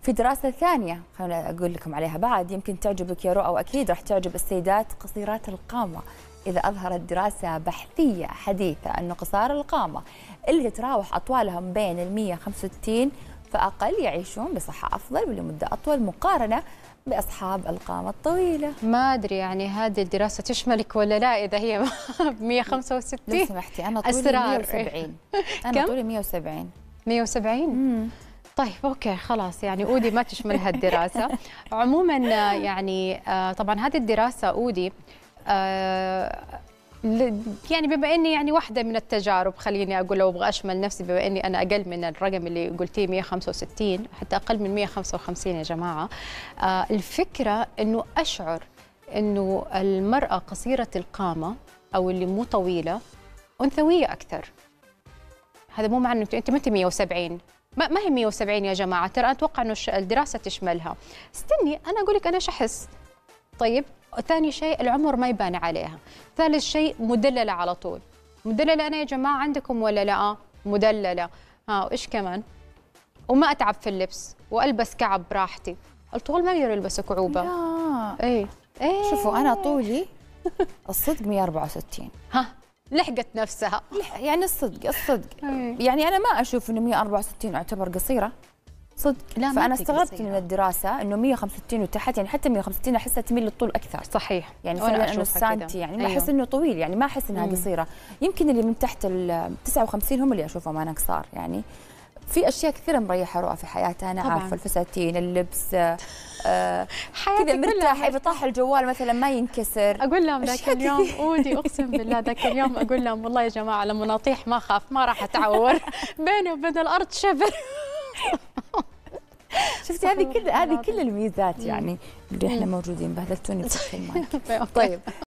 في دراسة ثانية خليني أقول لكم عليها بعد، يمكن تعجبك يا رؤى وأكيد راح تعجب السيدات قصيرات القامة، إذا أظهرت دراسة بحثية حديثة أن قصار القامة اللي تتراوح أطوالهم بين ال 165 فأقل يعيشون بصحة أفضل ولمدة أطول مقارنة بأصحاب القامة الطويلة. ما أدري يعني هذه الدراسة تشملك ولا لا إذا هي ب 165؟ لو سمحتي أنا طولي 170. أنا طولي 170. 170؟ طيب اوكي خلاص، يعني اودي ما تشملها الدراسه. عموما يعني طبعا هذه الدراسه اودي يعني بما اني يعني واحده من التجارب، خليني اقول لو ابغى اشمل نفسي بما اني انا اقل من الرقم اللي قلتيه 165 حتى اقل من 155 يا جماعه. الفكره انه اشعر انه المراه قصيره القامه او اللي مو طويله انثويه اكثر. هذا مو معنى انت ما انت 170، ما هي 170 يا جماعه، ترى اتوقع انه الدراسه تشملها. استني انا اقول لك انا ايش احس. طيب ثاني شيء العمر ما يبان عليها. ثالث شيء مدلله على طول. مدلله انا يا جماعه عندكم ولا لا؟ مدلله. وايش كمان؟ وما اتعب في اللبس والبس كعب براحتي. الطول ما يقدروا يلبسوا كعوبه. لا ايه شوفوا انا طولي الصدق 164. لحقت نفسها يعني الصدق يعني انا ما اشوف انه 164 اعتبر قصيره صدق. لا فانا استغربت من الدراسه انه 165 وتحت، يعني حتى 165 احسها تميل للطول اكثر. صحيح، يعني فعلا انه السانتي يعني ما احس انه طويل، يعني ما احس انها قصيره. يمكن اللي من تحت ال 59 هم اللي اشوفهم انا قصار. يعني في اشياء كثيره مريحه رؤى في حياتها، انا عارفه الفساتين، اللبس، كذا مرتاحه، اذا طاح الجوال مثلا ما ينكسر. اقول لهم ذاك اليوم اودي اقسم بالله ذاك اليوم اقول لهم والله يا جماعه لما نطيح ما اخاف، ما راح اتعور بيني وبين الارض شبر. شفتي هذه كل الميزات يعني اللي احنا موجودين. بهدلتوني في الكلمات. طيب